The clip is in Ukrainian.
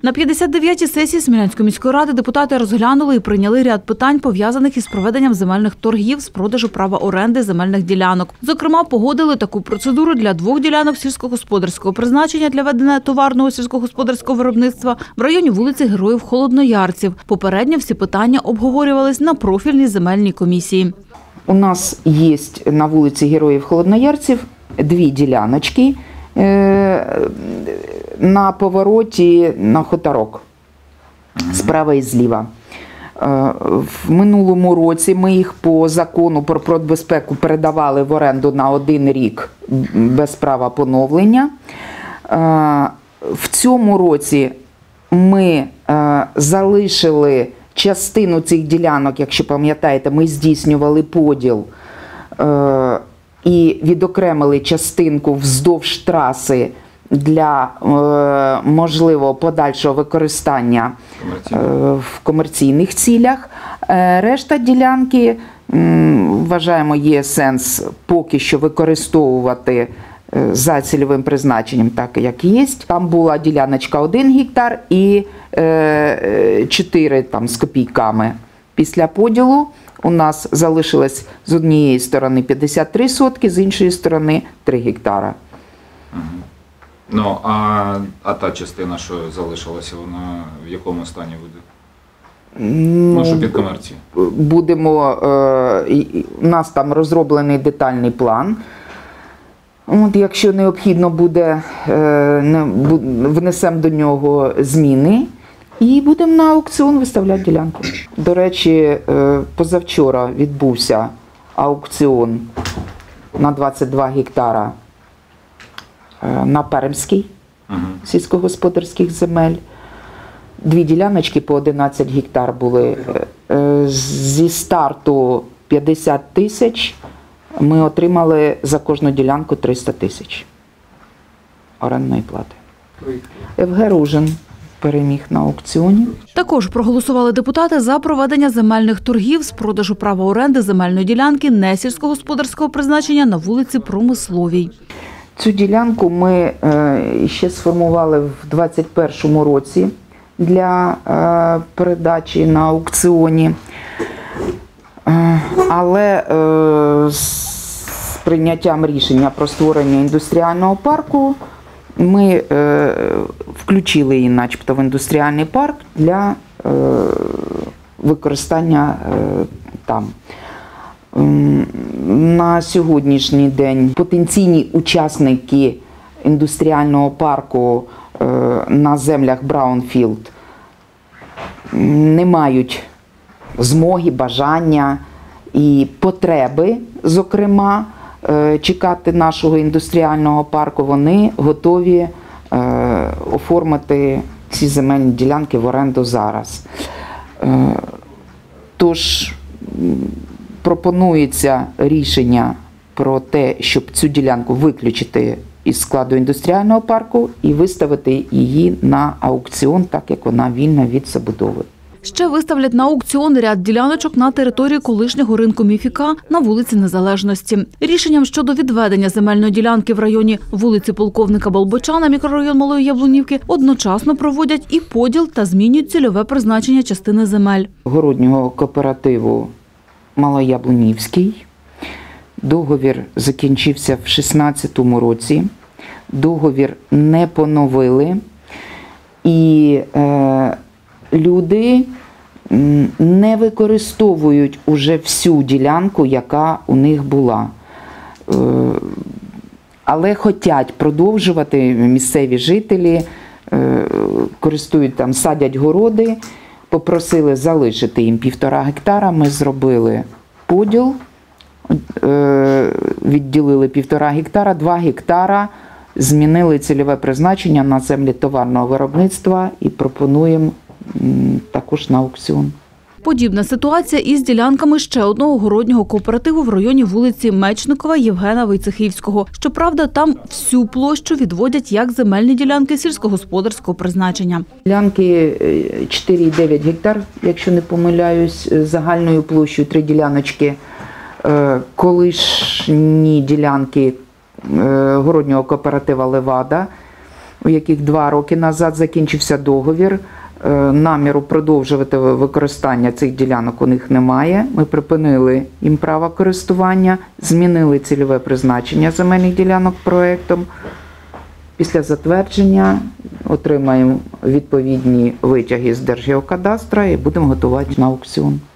На 59-й сесії Смілянської міської ради депутати розглянули і прийняли ряд питань, пов'язаних із проведенням земельних торгів з продажу права оренди земельних ділянок. Зокрема, погодили таку процедуру для 2 ділянок сільськогосподарського призначення для ведення товарного сільськогосподарського виробництва в районі вулиці Героїв Холодноярців. Попередньо всі питання обговорювались на профільній земельній комісії. У нас є на вулиці Героїв Холодноярців 2 діляночки на повороті на Хуторок, справа і зліва. В минулому році ми їх по закону про продбезпеку передавали в оренду на 1 рік без права поновлення. В цьому році ми залишили частину цих ділянок, якщо пам'ятаєте, ми здійснювали поділ і відокремили частинку вздовж траси для можливого подальшого використання в комерційних цілях. Решта ділянки, вважаємо, є сенс поки що використовувати за цільовим призначенням, так як є. Там була діляночка 1 гектар і 4 там, з копійками. Після поділу у нас залишилось з однієї сторони 53 сотки, з іншої сторони 3 гектара. Ну, а та частина, що залишилася, вона в якому стані буде? Ну, що під комерцію? Будемо, у нас там розроблений детальний план. От, якщо необхідно буде, внесемо до нього зміни і будемо на аукціон виставляти ділянку. До речі, позавчора відбувся аукціон на 22 гектара на Пермській сільськогосподарських земель. 2 діляночки по 11 гектар були. Зі старту 50 тисяч ми отримали за кожну ділянку 300 тисяч орендної плати. ФГ Ружин переміг на аукціоні. Також проголосували депутати за проведення земельних торгів з продажу права оренди земельної ділянки не сільськогосподарського призначення на вулиці Промисловій. Цю ділянку ми ще сформували в 2021 році для передачі на аукціоні. Але з прийняттям рішення про створення індустріального парку ми включили її начебто в індустріальний парк для використання там. На сьогоднішній день потенційні учасники індустріального парку на землях Браунфілд не мають змоги, бажання і потреби, зокрема, чекати нашого індустріального парку. Вони готові оформити ці земельні ділянки в оренду зараз. Тож пропонується рішення про те, щоб цю ділянку виключити із складу індустріального парку і виставити її на аукціон, так як вона вільна від забудови. Ще виставлять на аукціон ряд діляночок на території колишнього ринку Міфіка на вулиці Незалежності. Рішенням щодо відведення земельної ділянки в районі вулиці Полковника Болбочана, мікрорайон Малої Яблунівки, одночасно проводять і поділ та змінюють цільове призначення частини земель. Городнього кооперативу Малояблунівський. Договір закінчився в 2016 році. Договір не поновили. І люди не використовують уже всю ділянку, яка у них була. Але хочуть продовжувати, місцеві жителі користують там, садять городи, попросили залишити їм 1,5 гектара. Ми зробили поділ, відділили 1,5 гектара, 2 гектара змінили цільове призначення на землі товарного виробництва і пропонуємо також на аукціон. Подібна ситуація із ділянками ще одного городнього кооперативу в районі вулиці Мечникова Євгена Войцехівського. Щоправда, там всю площу відводять як земельні ділянки сільськогосподарського призначення. Ділянки 4,9 гектар, якщо не помиляюсь, загальною площею 3 діляночки. Колишні ділянки городнього кооператива «Левада». у яких 2 роки назад закінчився договір. Наміру продовжувати використання цих ділянок у них немає. Ми припинили їм право користування, змінили цільове призначення земельних ділянок проектом. Після затвердження отримаємо відповідні витяги з Держгеокадастру і будемо готувати на аукціон.